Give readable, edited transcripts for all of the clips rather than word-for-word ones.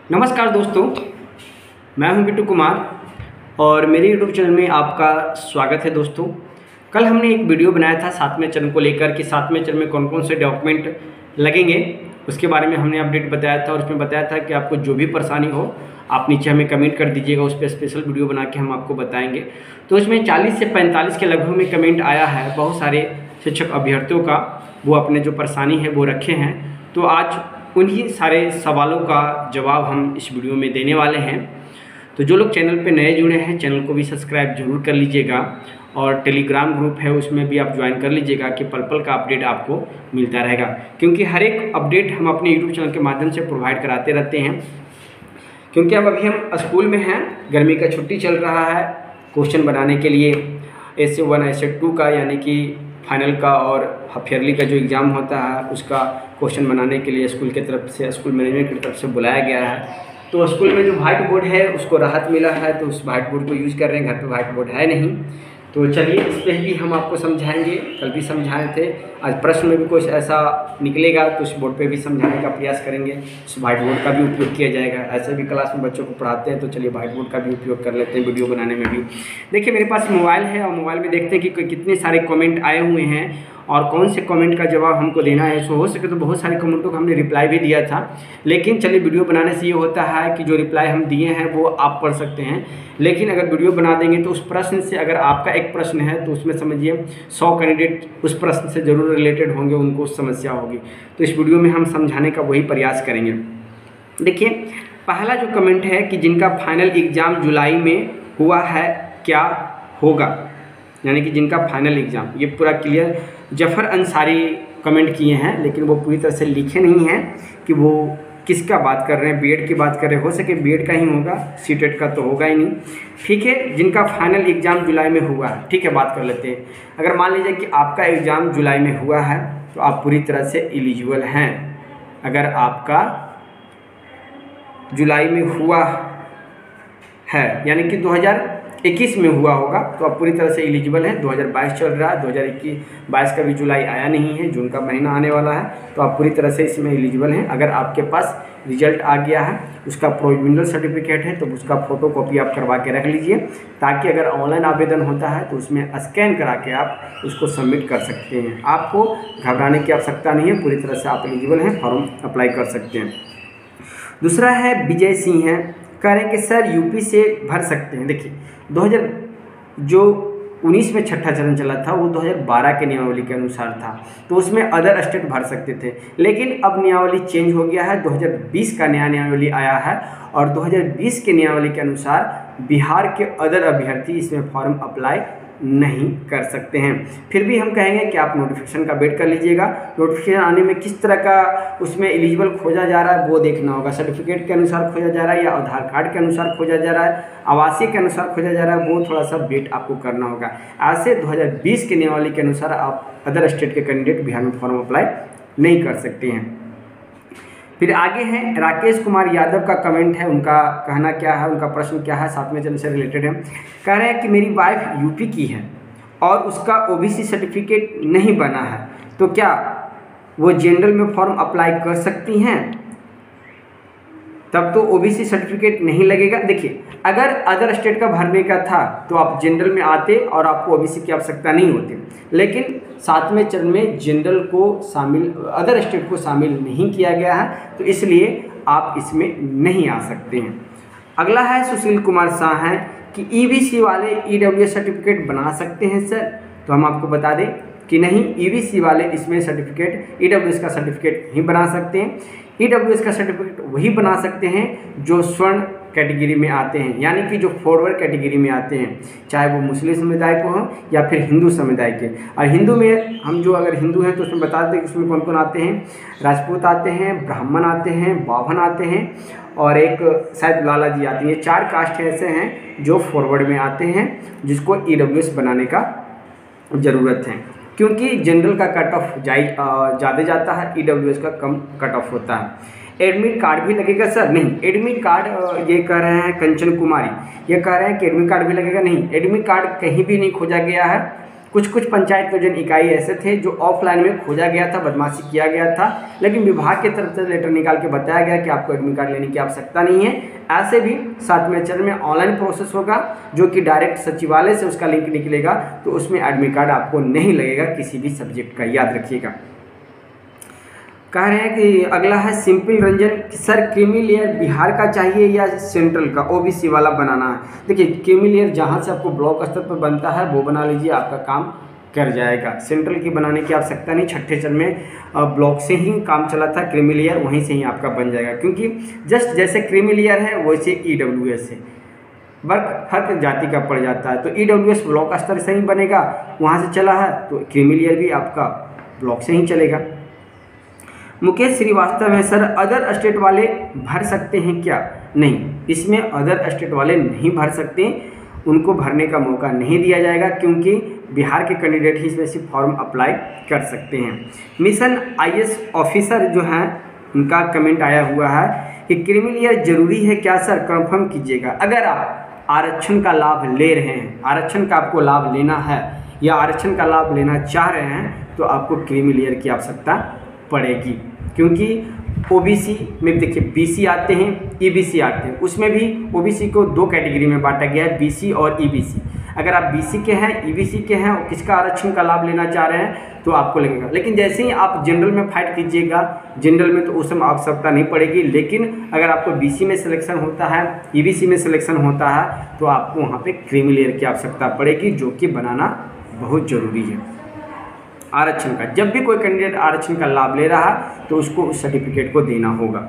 नमस्कार दोस्तों, मैं हूं बिट्टू कुमार और मेरे यूट्यूब चैनल में आपका स्वागत है। दोस्तों, कल हमने एक वीडियो बनाया था 7वें चरण को लेकर कि 7वें चरण में कौन कौन से डॉक्यूमेंट लगेंगे, उसके बारे में हमने अपडेट बताया था और उसमें बताया था कि आपको जो भी परेशानी हो आप नीचे हमें कमेंट कर दीजिएगा, उस पर स्पेशल वीडियो बना के हम आपको बताएंगे। तो इसमें 40 से 45 के लगभग में कमेंट आया है बहुत सारे शिक्षक अभ्यर्थियों का, वो अपने जो परेशानी है वो रखे हैं। तो आज उन्हीं सारे सवालों का जवाब हम इस वीडियो में देने वाले हैं। तो जो लोग चैनल पे नए जुड़े हैं, चैनल को भी सब्सक्राइब जरूर कर लीजिएगा और टेलीग्राम ग्रुप है उसमें भी आप ज्वाइन कर लीजिएगा कि पल पल का अपडेट आपको मिलता रहेगा, क्योंकि हर एक अपडेट हम अपने यूट्यूब चैनल के माध्यम से प्रोवाइड कराते रहते हैं। क्योंकि अब अभी हम स्कूल में हैं, गर्मी का छुट्टी चल रहा है, क्वेश्चन बनाने के लिए essay 1 essay 2 का यानी कि फाइनल का और हाफ ईयरली का जो एग्ज़ाम होता है उसका क्वेश्चन बनाने के लिए स्कूल की तरफ से, स्कूल मैनेजमेंट की तरफ से बुलाया गया है। तो स्कूल में जो व्हाइट बोर्ड है उसको राहत मिला है, तो उस व्हाइट बोर्ड को यूज़ कर रहे हैं। घर पे व्हाइट बोर्ड है नहीं, तो चलिए इस पर भी हम आपको समझाएंगे। कल भी समझाए थे, आज प्रश्न में भी कुछ ऐसा निकलेगा तो उस बोर्ड पे भी समझाने का प्रयास करेंगे। उस व्हाइट बोर्ड का भी उपयोग किया जाएगा। ऐसे भी क्लास में बच्चों को पढ़ाते हैं, तो चलिए व्हाइट बोर्ड का भी उपयोग कर लेते हैं वीडियो बनाने में भी। देखिए मेरे पास मोबाइल है और मोबाइल में देखते हैं कि कितने सारे कमेंट आए हुए हैं और कौन से कमेंट का जवाब हमको देना है। सो हो सके तो बहुत सारे कमेंटों का हमने रिप्लाई भी दिया था, लेकिन चलिए वीडियो बनाने से ये होता है कि जो रिप्लाई हम दिए हैं वो आप पढ़ सकते हैं। लेकिन अगर वीडियो बना देंगे तो उस प्रश्न से, अगर आपका एक प्रश्न है तो उसमें समझिए 100 कैंडिडेट उस प्रश्न से ज़रूर रिलेटेड होंगे, उनको समस्या होगी। तो इस वीडियो में हम समझाने का वही प्रयास करेंगे। देखिए पहला जो कमेंट है कि जिनका फाइनल एग्ज़ाम जुलाई में हुआ है क्या होगा, यानी कि जिनका फाइनल एग्ज़ाम, ये पूरा क्लियर जफ़र अंसारी कमेंट किए हैं, लेकिन वो पूरी तरह से लिखे नहीं हैं कि वो किसका बात कर रहे हैं। बीएड की बात कर रहे हैं, हो सके बीएड का ही होगा, सीटेट का तो होगा ही नहीं। ठीक है, जिनका फाइनल एग्ज़ाम जुलाई में हुआ है, ठीक है, बात कर लेते हैं। अगर मान लीजिए कि आपका एग्ज़ाम जुलाई में हुआ है तो आप पूरी तरह से एलिजिबल हैं। अगर आपका जुलाई में हुआ है यानी कि 2021 में हुआ होगा तो आप पूरी तरह से एलिजिबल हैं। 2022 चल रहा है, 2021-22 का भी जुलाई आया नहीं है, जून का महीना आने वाला है, तो आप पूरी तरह से इसमें एलिजिबल हैं। अगर आपके पास रिजल्ट आ गया है, उसका प्रोविजनल सर्टिफिकेट है, तो उसका फ़ोटो कॉपी आप करवा के रख लीजिए, ताकि अगर ऑनलाइन आवेदन होता है तो उसमें स्कैन करा के आप उसको सबमिट कर सकते हैं। आपको घबराने की आवश्यकता नहीं है, पूरी तरह से आप एलिजिबल हैं, फॉर्म अप्लाई कर सकते हैं। दूसरा है विजय सिंह है, कह रहे हैं कि सर यूपी से भर सकते हैं। देखिए 2019 में छठा चरण चला था, वो 2012 के नियमावली के अनुसार था, तो उसमें अदर स्टेट भर सकते थे। लेकिन अब नियमावली चेंज हो गया है, 2020 का नया नियमावली आया है और 2020 के नियमावली के अनुसार बिहार के अदर अभ्यर्थी इसमें फॉर्म अप्लाई नहीं कर सकते हैं। फिर भी हम कहेंगे कि आप नोटिफिकेशन का वेट कर लीजिएगा। नोटिफिकेशन आने में किस तरह का उसमें एलिजिबल खोजा जा रहा है वो देखना होगा। सर्टिफिकेट के अनुसार खोजा जा रहा है या आधार कार्ड के अनुसार खोजा जा रहा है, आवासीय के अनुसार खोजा जा रहा है, वो थोड़ा सा वेट आपको करना होगा। ऐसे 2020 के नियमावली के अनुसार आप अदर स्टेट के कैंडिडेट बिहार में फॉर्म अप्लाई नहीं कर सकते हैं। फिर आगे हैं राकेश कुमार यादव का कमेंट है, उनका कहना क्या है, उनका प्रश्न क्या है, 7वें चरण से रिलेटेड है। कह रहे हैं कि मेरी वाइफ यूपी की है और उसका ओबीसी सर्टिफिकेट नहीं बना है, तो क्या वो जनरल में फॉर्म अप्लाई कर सकती हैं? तब तो ओबीसी सर्टिफिकेट नहीं लगेगा। देखिए अगर अदर स्टेट का भरने का था तो आप जनरल में आते और आपको ओबीसी की आवश्यकता नहीं होती, लेकिन 7वें चरण में जनरल को शामिल, अदर स्टेट को शामिल नहीं किया गया है, तो इसलिए आप इसमें नहीं आ सकते हैं। अगला है सुशील कुमार शाह हैं कि ईबीसी वाले ईडब्ल्यूएस सर्टिफिकेट बना सकते हैं सर, तो हम आपको बता दें कि नहीं, ईबीसी वाले इसमें सर्टिफिकेट, ईडब्ल्यूएस का सर्टिफिकेट नहीं बना सकते हैं। ईडब्ल्यूएस का सर्टिफिकेट वही बना सकते हैं जो स्वर्ण कैटेगरी में आते हैं, यानी कि जो फॉरवर्ड कैटेगरी में आते हैं, चाहे वो मुस्लिम समुदाय को हो या फिर हिंदू समुदाय के। और हिंदू में हम जो अगर हिंदू हैं तो उसमें बता दें कि उसमें कौन कौन आते हैं। राजपूत आते हैं, ब्राह्मण आते हैं, बावन आते हैं और एक शायद लाला जी आती हैं। 4 कास्ट ऐसे हैं जो फॉरवर्ड में आते हैं, जिसको ईडब्ल्यूएस बनाने का ज़रूरत है, क्योंकि जनरल का कट ऑफ ज़्यादा जाता है, ईडब्ल्यूएस का कम कट ऑफ होता है। एडमिट कार्ड भी लगेगा सर? नहीं, एडमिट कार्ड ये कह रहे हैं कंचन कुमारी, ये कह रहे हैं कि एडमिट कार्ड भी लगेगा। नहीं, एडमिट कार्ड कहीं भी नहीं खोजा गया है कुछ कुछ पंचायत नियोजन इकाई ऐसे थे जो ऑफलाइन में खोजा गया था, बदमाशी किया गया था, लेकिन विभाग की तरफ से लेटर निकाल के बताया गया कि आपको एडमिट कार्ड लेने की आवश्यकता नहीं है। ऐसे भी 7वें चरण में ऑनलाइन प्रोसेस होगा जो कि डायरेक्ट सचिवालय से उसका लिंक निकलेगा, तो उसमें एडमिट कार्ड आपको नहीं लगेगा किसी भी सब्जेक्ट का, याद रखिएगा। कह रहे हैं कि अगला है simple Ranjan, sir creamy layer Bihar का चाहिए या सेंट्रल का ओबीसी वाला बनाना है। देखिए क्रीमी लेयर जहाँ से आपको ब्लॉक स्तर पर बनता है वो बना लीजिए, आपका काम कर जाएगा। सेंट्रल की बनाने की आवश्यकता नहीं, छठे चरण में ब्लॉक से ही काम चला था, क्रीमी लेयर वहीं से ही आपका बन जाएगा, क्योंकि जस्ट जैसे क्रीमी लेयर है वैसे EWS है, फर्क जाति का पड़ जाता है। तो EWS ब्लॉक स्तर से ही बनेगा, वहाँ से चला है, तो क्रीमी लेयर भी आपका ब्लॉक से ही चलेगा। मुकेश श्रीवास्तव है, सर अदर स्टेट वाले भर सकते हैं क्या? नहीं, इसमें अदर स्टेट वाले नहीं भर सकते, उनको भरने का मौका नहीं दिया जाएगा, क्योंकि बिहार के कैंडिडेट ही इसमें सिर्फ फॉर्म अप्लाई कर सकते हैं। मिशन IAS ऑफिसर जो हैं उनका कमेंट आया हुआ है कि क्रीमी लेयर जरूरी है क्या सर, कंफर्म कीजिएगा। अगर आप आरक्षण का लाभ ले रहे हैं, आरक्षण का आपको लाभ लेना है या आरक्षण का लाभ लेना चाह रहे हैं, तो आपको क्रीमी लेयर की आवश्यकता पड़ेगी, क्योंकि OBC में देखिए BC आते हैं, EBC आते हैं, उसमें भी OBC को 2 कैटेगरी में बांटा गया है, BC और EBC। अगर आप BC के हैं, EBC के हैं और किसका आरक्षण का लाभ लेना चाह रहे हैं तो आपको लगेगा, लेकिन जैसे ही आप जनरल में फाइट कीजिएगा, जनरल में तो उस समय आवश्यकता नहीं पड़ेगी, लेकिन अगर आपको BC में सिलेक्शन होता है, EBC में सिलेक्शन होता है, तो आपको वहाँ पर क्रीमी लेयर की आवश्यकता पड़ेगी, जो कि बनाना बहुत ज़रूरी है। आरक्षण का जब भी कोई कैंडिडेट आरक्षण का लाभ ले रहा है तो उसको उस सर्टिफिकेट को देना होगा।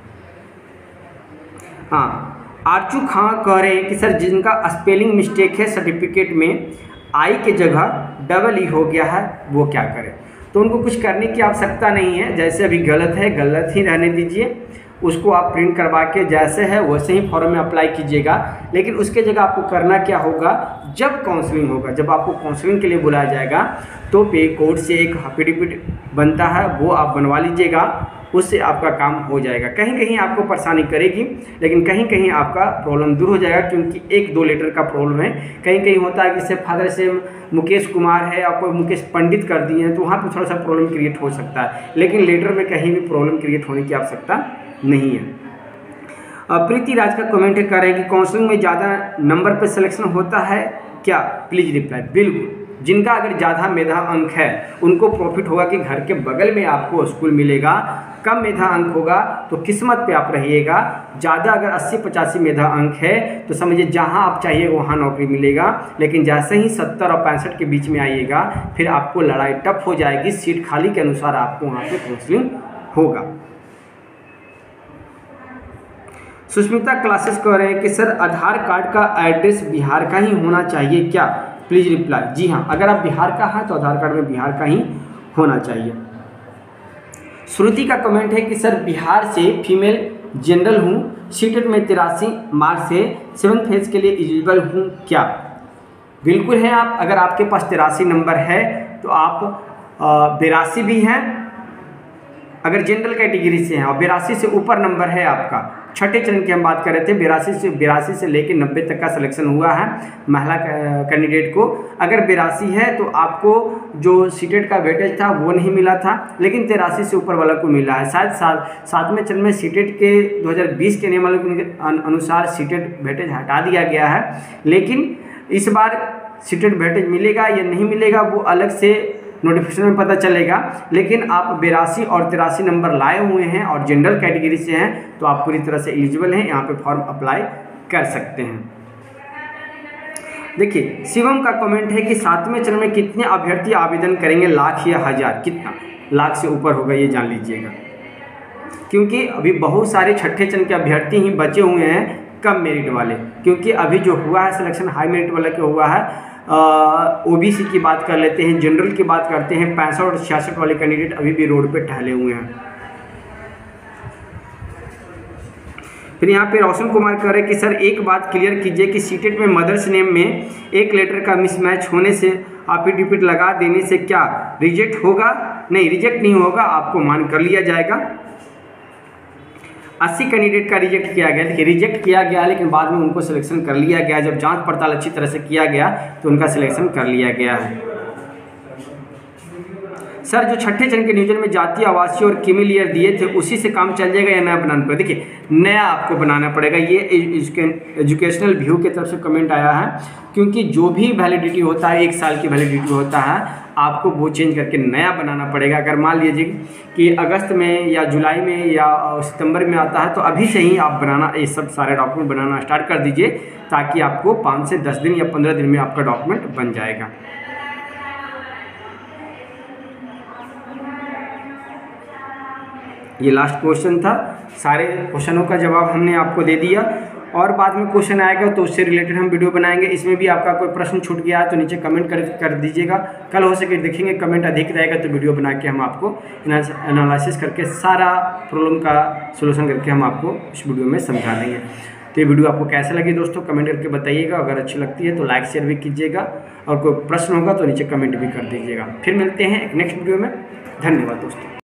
हाँ, आरचू खां कह रहे हैं कि सर जिनका स्पेलिंग मिस्टेक है सर्टिफिकेट में, आई के जगह EE हो गया है, वो क्या करें? तो उनको कुछ करने की आवश्यकता नहीं है, जैसे अभी गलत है गलत ही रहने दीजिए, उसको आप प्रिंट करवा के जैसे है वैसे ही फॉर्म में अप्लाई कीजिएगा। लेकिन उसके जगह आपको करना क्या होगा, जब काउंसलिंग होगा, जब आपको काउंसलिंग के लिए बुलाया जाएगा, तो पे कोर्ट से एक एफिडेविट बनता है, वो आप बनवा लीजिएगा, उससे आपका काम हो जाएगा। कहीं कहीं आपको परेशानी करेगी, लेकिन कहीं कहीं आपका प्रॉब्लम दूर हो जाएगा, क्योंकि 1-2 लेटर का प्रॉब्लम है। कहीं कहीं होता है कि जैसे फादर से मुकेश कुमार है, आपको मुकेश पंडित कर दिए हैं, तो वहाँ पर थोड़ा सा प्रॉब्लम क्रिएट हो सकता है, लेकिन लेटर में कहीं भी प्रॉब्लम क्रिएट होने की आवश्यकता नहीं है। प्रीति राज का कमेंट कर रहे हैं कि काउंसलिंग में ज़्यादा नंबर पर सिलेक्शन होता है क्या? Please reply. बिल्कुल, जिनका अगर ज़्यादा मेधा अंक है उनको प्रॉफिट होगा कि घर के बगल में आपको स्कूल मिलेगा। कम मेधा अंक होगा तो किस्मत पे आप रहिएगा। ज़्यादा अगर 80-85 मेधा अंक है तो समझिए जहाँ आप चाहिए वहाँ नौकरी मिलेगा, लेकिन जैसे ही 70 और 65 के बीच में आइएगा फिर आपको लड़ाई टफ हो जाएगी, सीट खाली के अनुसार आपको वहाँ पे काउंसलिंग होगा। सुष्मिता क्लासेस कह रहे हैं कि सर आधार कार्ड का एड्रेस बिहार का ही होना चाहिए क्या? Please reply. जी हाँ, अगर आप बिहार का हैं तो आधार कार्ड में बिहार का ही होना चाहिए। श्रुति का कमेंट है कि सर बिहार से फीमेल जनरल हूँ, सीटेट में 83 मार्क्स से 7th फेज के लिए एलिजिबल हूँ क्या? बिल्कुल है आप। अगर आपके पास 83 नंबर है तो आप 82 भी हैं अगर जनरल कैटेगरी से हैं, और 82 से ऊपर नंबर है आपका। छठे चरण की हम बात कर रहे थे, 82 से लेकर 90 तक का सिलेक्शन हुआ है महिला कैंडिडेट को। अगर 82 है तो आपको जो सीटेट का वेटेज था वो नहीं मिला था, लेकिन 83 से ऊपर वाला को मिला है। शायद 7वें चरण में सीटेट के 2020 के नियमावली के अनुसार सीटेट वेटेज हटा दिया गया है, लेकिन इस बार सीटेट वेटेज मिलेगा या नहीं मिलेगा वो अलग से नोटिफिकेशन में पता चलेगा। लेकिन आप 82 और 83 नंबर लाए हुए हैं और जनरल कैटेगरी से हैं तो आप पूरी तरह से एलिजिबल हैं, यहाँ पे फॉर्म अप्लाई कर सकते हैं। देखिए शिवम का कमेंट है कि 7वें चरण में कितने अभ्यर्थी आवेदन करेंगे, लाख या हज़ार? कितना? लाख से ऊपर होगा, ये जान लीजिएगा, क्योंकि अभी बहुत सारे छठे चरण के अभ्यर्थी ही बचे हुए हैं कम मेरिट वाले। क्योंकि अभी जो हुआ है सिलेक्शन हाई मेरिट वाला के हुआ है, OBC की बात कर लेते हैं, जनरल की बात करते हैं, 65 और 66 वाले कैंडिडेट अभी भी रोड पे टहले हुए हैं। फिर यहाँ पे रोशन कुमार कह रहे हैं कि सर एक बात क्लियर कीजिए कि सीटेट में मदर्स नेम में एक लेटर का मिसमैच होने से एफिडेविट लगा देने से क्या रिजेक्ट होगा? नहीं, रिजेक्ट नहीं होगा, आपको मान कर लिया जाएगा। 80 कैंडिडेट का रिजेक्ट किया गया। देखिए रिजेक्ट किया गया लेकिन बाद में उनको सिलेक्शन कर लिया गया। जब जांच पड़ताल अच्छी तरह से किया गया तो उनका सिलेक्शन कर लिया गया है। सर जो छठे चरण के नियोजन में जातीय आवासीय और क्रीमीलेयर दिए थे उसी से काम चल जाएगा या नया बनाना पड़ेगा? देखिए नया आपको बनाना पड़ेगा। ये एजुकेशनल व्यू की तरफ से कमेंट आया है, क्योंकि जो भी वैलिडिटी होता है 1 साल की वैलिडिटी होता है, आपको वो चेंज करके नया बनाना पड़ेगा। अगर मान लीजिए कि अगस्त में या जुलाई में या सितंबर में आता है तो अभी से ही आप बनाना ये सब सारे डॉक्यूमेंट बनाना स्टार्ट कर दीजिए, ताकि आपको 5 से 10 दिन या 15 दिन में आपका डॉक्यूमेंट बन जाएगा। ये लास्ट क्वेश्चन था। सारे क्वेश्चनों का जवाब हमने आपको दे दिया, और बाद में क्वेश्चन आएगा तो उससे रिलेटेड हम वीडियो बनाएंगे। इसमें भी आपका कोई प्रश्न छूट गया है तो नीचे कमेंट कर दीजिएगा। कल हो सके देखेंगे कमेंट अधिक रहेगा तो वीडियो बना के हम आपको एनालिसिस करके सारा प्रॉब्लम का सोल्यूशन करके हम आपको इस वीडियो में समझा देंगे। तो ये वीडियो आपको कैसा लगी दोस्तों कमेंट करके बताइएगा। अगर अच्छी लगती है तो लाइक शेयर भी कीजिएगा, और कोई प्रश्न होगा तो नीचे कमेंट भी कर दीजिएगा। फिर मिलते हैं एक नेक्स्ट वीडियो में। धन्यवाद दोस्तों।